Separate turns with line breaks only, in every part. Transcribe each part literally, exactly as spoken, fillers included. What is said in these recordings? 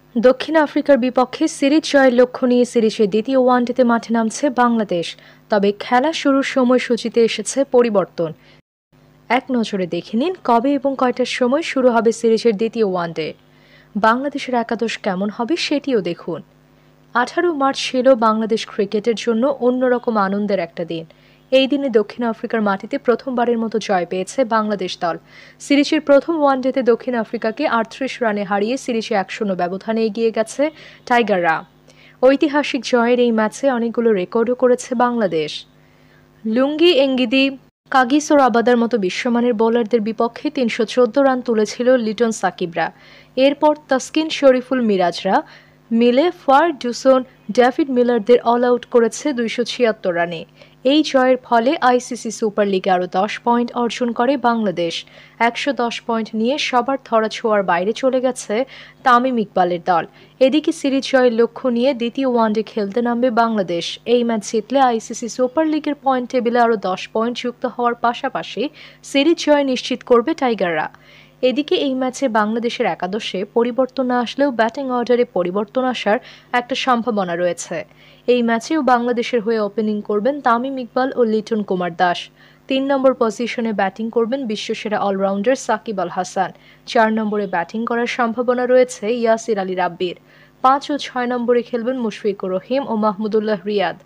দক্ষিণ আফ্রিকার বিপক্ষে সিরিজ জয়ের লক্ষ্য নিয়ে সিরিজের দ্বিতীয় ওয়ানডেতে মাঠে নামছে বাংলাদেশ। তবে খেলা শুরুর সময়সূচিতে এসেছে পরিবর্তন। এক নজরে দেখে নিন কবে এবং কয়টার সময় শুরু হবে সিরিজের দ্বিতীয় ওয়ানডে। বাংলাদেশের একাদশ কেমন হবে সেটিও দেখুন। আঠারো মার্চ ছিল বাংলাদেশ ক্রিকেটের জন্য অন্যরকম আনন্দের একটা দিন। এই দিনে দক্ষিণ আফ্রিকার মাটিতে প্রথমবারের মতো জয় পেয়েছে বাংলাদেশ দল। সিরিজের প্রথম ওয়ানডেতে দক্ষিণ আফ্রিকাকে আটত্রিশ রানে হারিয়ে সিরিজে এক শূন্য ব্যবধানে এগিয়ে গেছে টাইগাররা। ঐতিহাসিক জয়ের এই ম্যাচে অনেকগুলো রেকর্ডও করেছে বাংলাদেশ। লুঙ্গি এঙ্গিদি, কাগিসো রাবাদার মতো বিশ্বমানের বোলারদের বিপক্ষে তিনশো চোদ্দ রান তুলেছিল লিটন সাকিবরা। এরপর তাসকিন, শরীফুল, মিরাজরা মিলে ফারগুসন, ডেভিড মিলারদের অল আউট করেছে দুইশো ছিয়াত্তর রানে। এই জয়ের ফলে আইসিসি সুপার লিগে আরও দশ পয়েন্ট অর্জন করে বাংলাদেশ। একশো দশ পয়েন্ট নিয়ে সবার ধরা ছোঁয়ার বাইরে চলে গেছে তামিম ইকবালের দল। এদিকে সিরিজ জয়ের লক্ষ্য নিয়ে দ্বিতীয় ওয়ানডে খেলতে নামবে বাংলাদেশ। এই ম্যাচ জিতলে আইসিসি সুপার লিগের পয়েন্ট টেবিলে আরও দশ পয়েন্ট যুক্ত হওয়ার পাশাপাশি সিরিজ জয় নিশ্চিত করবে টাইগাররা। এদিকে এই ম্যাচে বাংলাদেশের একাদশে পরিবর্তন না আসলেও ব্যাটিং অর্ডারে পরিবর্তন আসার একটা সম্ভাবনা রয়েছে। এই ম্যাচেও বাংলাদেশের হয়ে ওপেনিং করবেন তামিম ইকবাল ও লিটন কুমার দাস। তিন নম্বর পজিশনে ব্যাটিং করবেন বিশ্বসেরা অলরাউন্ডার সাকিব আল হাসান। চার নম্বরে ব্যাটিং করার সম্ভাবনা রয়েছে ইয়াসির আলী রাব্বির। পাঁচ ও ছয় নম্বরে খেলবেন মুশফিকুর রহিম ও মাহমুদুল্লাহ রিয়াদ।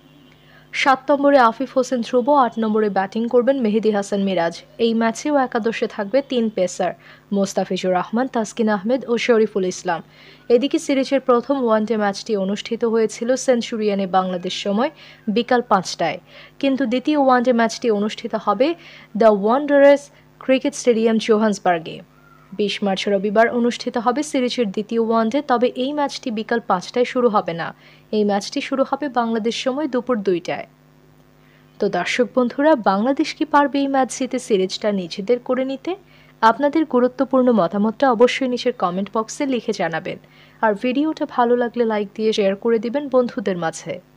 সাত নম্বরে আফিফ হোসেন ধ্রুব, আট নম্বরে ব্যাটিং করবেন মেহেদী হাসান মিরাজ। এই ম্যাচেও একাদশে থাকবে তিন পেসার মোস্তাফিজুর রহমান, তাসকিন আহমেদ ও শরীফুল ইসলাম। এদিকে সিরিজের প্রথম ওয়ানডে ম্যাচটি অনুষ্ঠিত হয়েছিল সেঞ্চুরিয়ানে বাংলাদেশ সময় বিকাল পাঁচটায়, কিন্তু দ্বিতীয় ওয়ানডে ম্যাচটি অনুষ্ঠিত হবে দ্য ওয়ান্ডারার্স ক্রিকেট স্টেডিয়াম জোহান্সবার্গে। বিশ মার্চ রবিবার অনুষ্ঠিত হবে সিরিজের দ্বিতীয় ওয়ানডে। তবে এই ম্যাচটি বিকাল পাঁচটায় শুরু হবে না। এই ম্যাচটি শুরু হবে বাংলাদেশ সময় দুপুর দুইটায়। তো দর্শক বন্ধুরা, বাংলাদেশ কি পারবে এই ম্যাচ জিতে সিরিজটা নিজেদের করে নিতে? আপনাদের গুরুত্বপূর্ণ মতামতটা অবশ্যই নিচের কমেন্ট বক্সে লিখে জানাবেন। আর ভিডিওটা ভালো লাগলে লাইক দিয়ে শেয়ার করে দিবেন বন্ধুদের মাঝে।